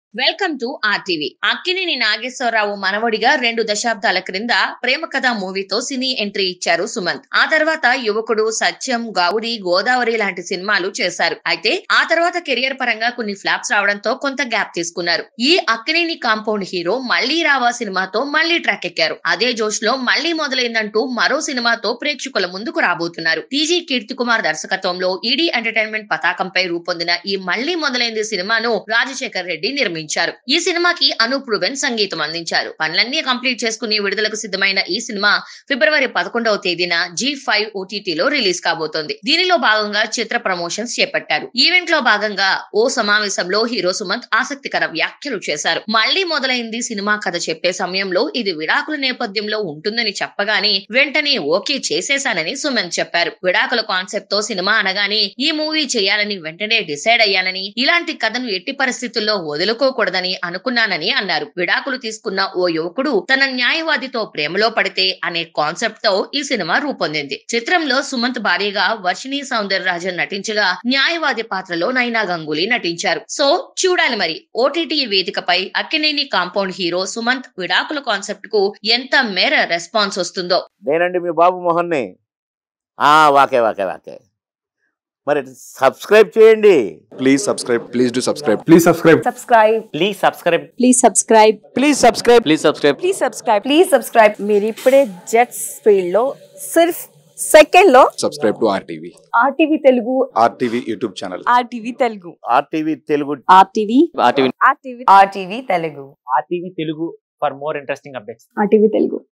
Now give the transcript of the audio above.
Welcome to RTV. Akkineni Nageswara మనవడిగా 2 దశాబ్దాల క్రింద ప్రేమ కథ మూవీతో సినీ ఎంట్రీ ఇచ్చారు సుమంత్. ఆ తర్వాత యువకుడు, సత్యం, గౌరీ, గోదావరి లాంటి సినిమాలు చేశారు. అయితే ఆ తర్వాత కెరియర్ పరంగా కొన్ని ఫ్లాప్స్ రావడంతో కొంత గ్యాప్ తీసుకున్నారు. ఈ అక్కినేని కాంపౌండ్ హీరో మళ్ళీ రావా సినిమాతో మళ్ళీ ట్రాక్ ఎక్కారు. అదే జోష్ లో మళ్ళీ మొదలైందంటూ మరో సినిమాతో ప్రేక్షకుల ముందుకు రాబోతున్నారు. టీజీ కీర్తి కుమార్ దర్శకత్వంలో ఈడీ ఎంటర్టైన్మెంట్ పతాకంపై రూపొందిన ఈ మళ్ళీ మొదలైంది సినిమాను రాజశేఖర్ రెడ్డి నిర్మించారు. ఈ సినిమాకి అనూప్ రూబెన్ సంగీతం అందించారు. పనులన్నీ కంప్లీట్ చేసుకుని విడుదలకు సిద్ధమైన ఈ సినిమా ఫిబ్రవరి 11వ తేదీన G5 OTTలో రిలీజ్ కాబోతోంది. దీనిలో భాగంగా చిత్ర ప్రమోషన్స్ చేపట్టారు. ఈవెంట్ లో భాగంగా ఓ సమావేశంలో హీరో సుమంత్ ఆసక్తికర వ్యాఖ్యలు చేశారు. మళ్ళీ మొదలైంది సినిమా కథ చెప్పే సమయంలో ఇది విడాకుల నేపథ్యంలో ఉంటుందని చెప్పగానే వెంటనే ఓకే చేసేశానని సుమంత్ చెప్పారు. విడాకుల కాన్సెప్ట్ తో సినిమా అనగానే ఈ మూవీ చేయాలని వెంటనే డిసైడ్ అయ్యానని, ఇలాంటి కథను ఎట్టి పరిస్థితుల్లో వదులుకోకూడదని అనుకున్నానని అన్నారు. విడాకులు తీసుకున్న ఓ యువకుడు తన న్యాయవాదితో ప్రేమలో పడితే అనే కాన్సెప్ట్ తో ఈ సినిమా రూపొందింది. చిత్రంలో సుమంత్ భార్యగా వర్షిణి సౌందరరాజన్ నటించగా న్యాయవాది పాత్రలో నైనా గంగూలీ నటించారు. సో చూడాలి మరి ఓటీటీ వేదికపై అక్కినేని కాంపౌండ్ హీరో సుమంత్ విడాకుల కాన్సెప్ట్ కు ఎంత మేర రెస్పాన్స్ వస్తుందో. నేనండి మీ బాబు మోహన్ ని. వాకే వాకే వాకే మరి సబ్స్క్రైబ్ చేయండి. Please subscribe. Please do subscribe. Please subscribe. Subscribe. Please subscribe. Please subscribe. Please subscribe. Please subscribe. Please subscribe. Please subscribe. మీరు ఇప్పుడే జెట్స్ ఫీల్డ్ లో సిర్ఫ్ సెకండ్ లో Subscribe to RTV. RTV Telugu RTV YouTube channel. RTV Telugu RTV Telugu. RTV Telugu RTV Telugu. RTV Telugu for more interesting updates. RTV Telugu